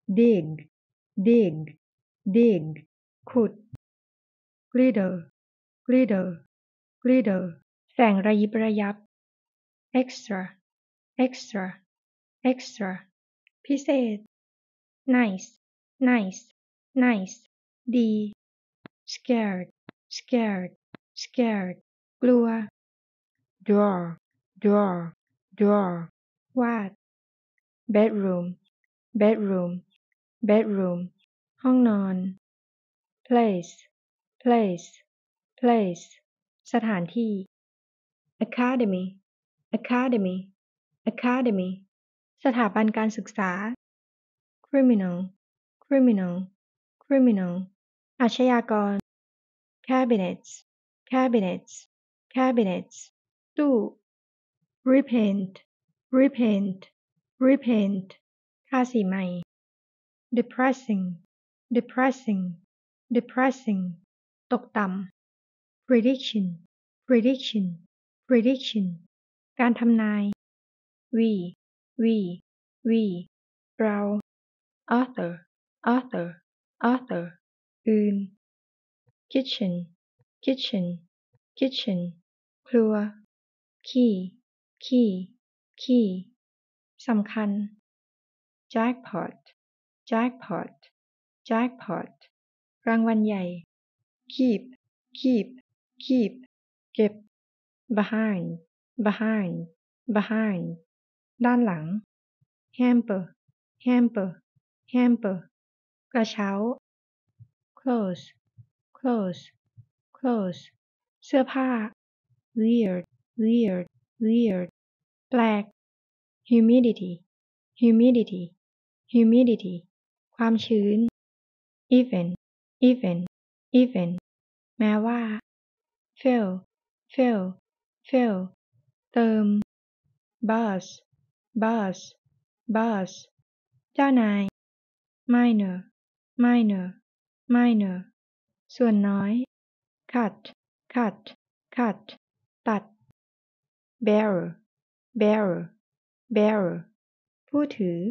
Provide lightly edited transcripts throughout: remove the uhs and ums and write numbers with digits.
dig dig dig ขุด glitter glitter glitter แสงระยิบระยับ extra extra extra พิเศษ nice nice nice ดี scared scared scared กลัว draw draw draw วาด bedroom bedroom bedroom ห้องนอน place place place สถานที่ academy academy academy สถาบันการศึกษา criminal criminal criminal อาชญากร cabinets cabinets cabinets ตู้ repaint repaint repaint ทาสีใหม่ depressing depressing depressing ตกต่ำ prediction prediction prediction การทำนาย we we เรา author author author อื่น kitchen kitchen kitchen ครัว key key key สำคัญ jackpot jackpot jackpot รางวัลใหญ่ keep keep keep เก็บ behind behind behind ด้านหลัง hamper hamper hamper กระเช้า close close close เสื้อผ้า weird weird weird แปลก humidity humidity humidity ความชื้น even even even แม้ว่า fill fill fill เติม boss boss boss เจ้านาย minor minor minor ส่วนน้อย cut cut cut ตัด bearer bearer bearer ผู้ถือ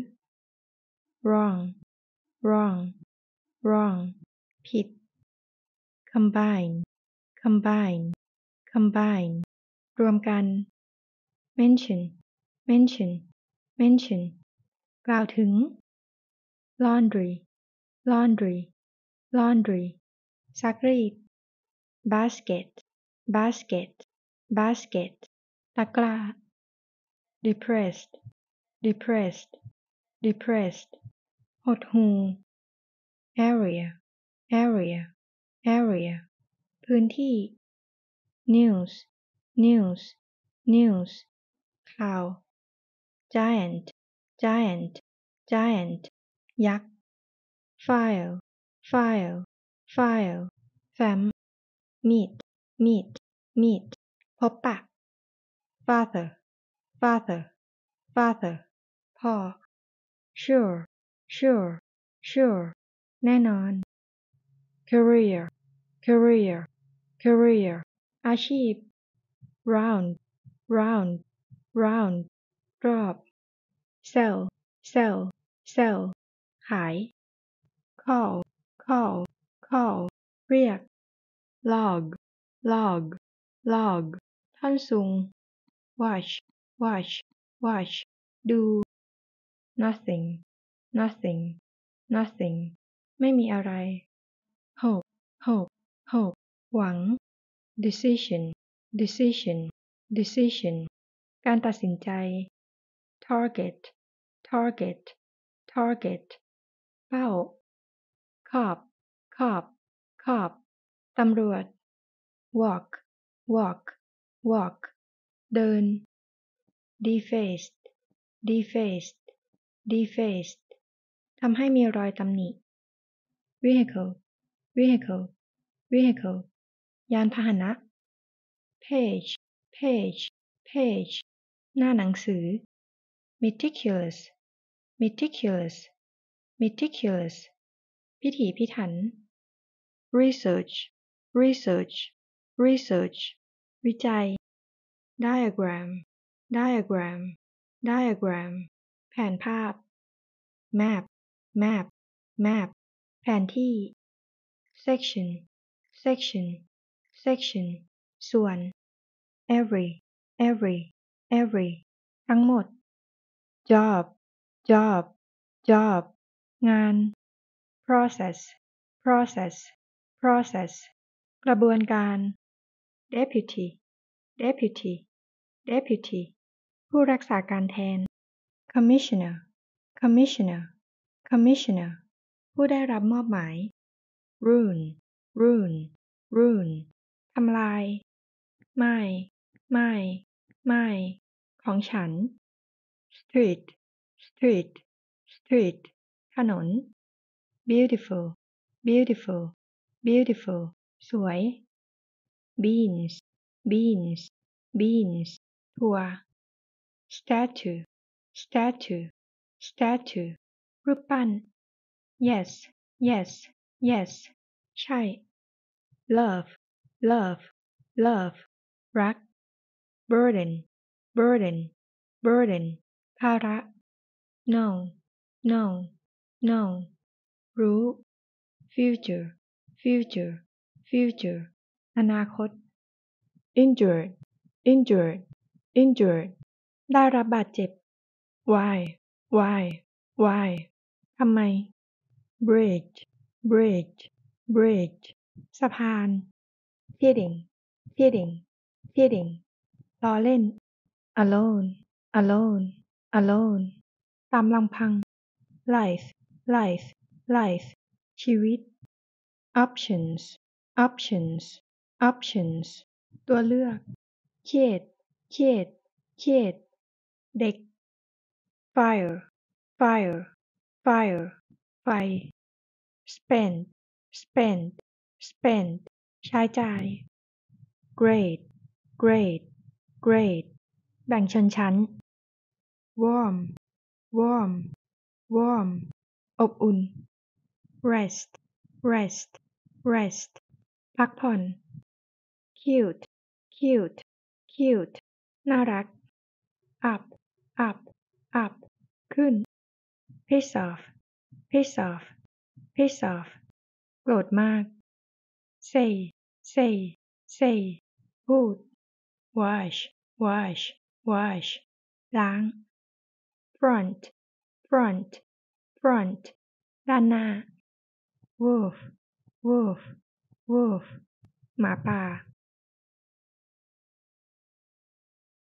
wrong wrong wrong ผิด combine combine combine รวมกัน mention mention mention กล่าวถึง laundry laundry laundry ซักรีด basket basket basket ตะกร้า depressed depressed depressed หดหู่ area area area พื้นที่ news news news ข่าว giant giant giant ยักษ์ file file file แฟ้ม meet meet meet พบปะ father father father พ่อ sure sure sure แน่นอน career career career อาชีพ round round round รอบ sell sell sell ขาย call call call เรียก log log log ท่อนสูง watch watch watch ดู nothing nothing nothing ไม่มีอะไร hope hope hope หวัง decision decision decision การตัดสินใจ target target target เป้า cop cop cop ตำรวจ walk walk walk เดิน defaced defaced defaced ทำให้มีรอยตำหนิ vehicle vehicle vehicle ยานพาหนะ page page page หน้าหนังสือ meticulous meticulous meticulous พิถีพิถัน research research research วิจัย diagram diagram diagram แผนภาพ map map map แผนที่ section section section ส่วน every every ทั้งหมด job job job งาน process process process กระบวนการ deputy deputy deputy ผู้รักษาการแทน commissioner commissioner commissioner ผู้ได้รับมอบหมาย ruin ruin ruin ทำลาย ไม่ไม่ของฉัน street street street ถนน beautiful beautiful beautiful สวย beans beans beans ถั่ว statue statue statue รูปปั้น yes yes yes ใช่ love love love รัก burden burden burden ภาระ no no no รู้ future future future อนาคต injured injured injured ได้รับบาดเจ็บ why why ทำไม bridge bridge bridge สะพาน kidding kidding kidding ล้อเล่น alone alone alone ตามลำพัง life life life ชีวิต options options options ตัวเลือก kid kid kid เด็ก fire fire fire ไฟ spend spend spend ใช้จ่าย grade grade grade แบ่งชนชั้น warm warm warm อบอุ่น rest rest rest พักผ่อน cute cute cute น่ารัก up up up ขึ้น piss off piss off piss off โกรธมาก say say say พูด wash wash wash ล้าง front front front ด้านหน้า wolf wolf wolf หมาป่า